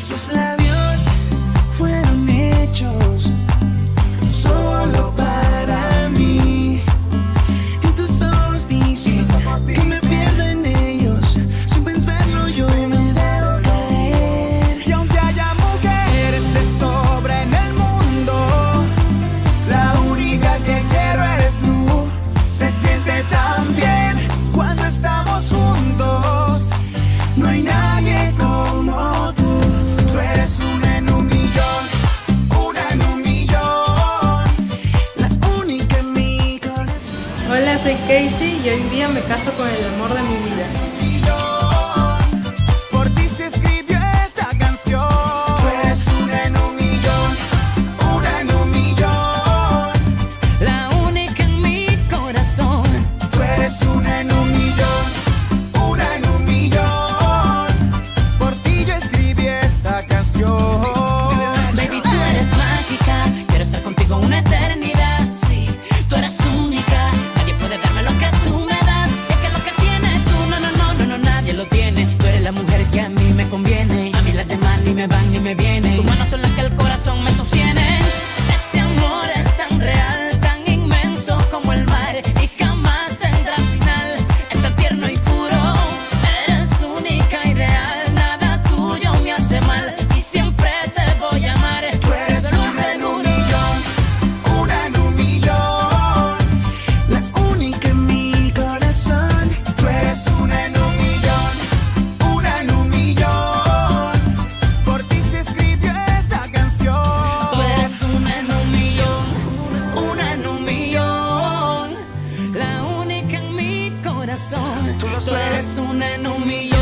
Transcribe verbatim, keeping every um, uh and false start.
Esos labios fueron hechos solo para mí. En tus ojos dicen que me pierdo en ellos. Sin pensarlo yo me dejo caer. Y aunque haya mujeres de sobra en el mundo, la única que quiero eres tú. Se siente tan bien cuando estamos juntos. No hay nadie como tú. Tú eres una en un millón, una en un millón, la única en mi corazón. Hola, soy Casey y hoy día me caso con el amor de mi vida. millón. Por ti se escribió esta canción. Tú eres una en un millón, una en un millón, La única en mi corazón. tú eres una en un millón, una en un millón. Por ti yo escribí esta canción. Baby, tú eres mágica. Quiero estar contigo una eternidad. Sí, tú eres única. Nadie puede darme lo que tú me das. Es que lo que tienes tú, no, no, no, no, no, nadie lo tiene. Tú eres la mujer que a mí me conviene. A mí las demás ni me van ni me vienen. Tus manos son las que el corazón me sostiene. Este amor es tan real, tan inmenso como el mar, y jamás tendrá final. Es tan tierno y puro. Eres única y real. Nada tuyo me hace mal. Y siempre te voy a amar. Tú eres una en un millón, una en un millón, La única en mi corazón. tú eres una en un millón, una en un millón. Por ti se escribió esta canción. Tú eres una en un millón, una en un millón, la única en mi corazón. Tú lo Tú eres sabes. una en un millón.